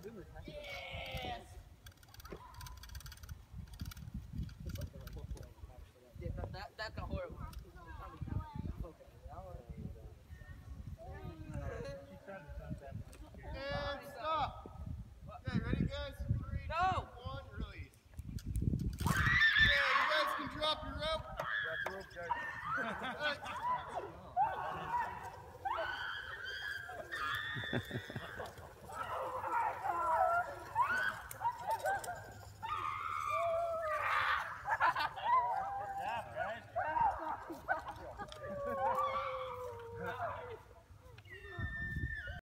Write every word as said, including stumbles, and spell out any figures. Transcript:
Yeah, no, that, that got horrible. And stop. Okay, ready guys? Three, No. two, one, release. Okay, you guys can drop your rope. Drop the rope, guys. All right.